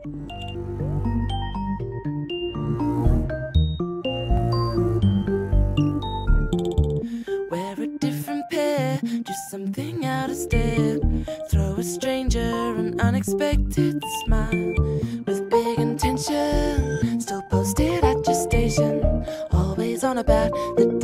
Wear a different pair, do something out of step. Throw a stranger an unexpected smile. With big intention, still posted at your station. Always on about the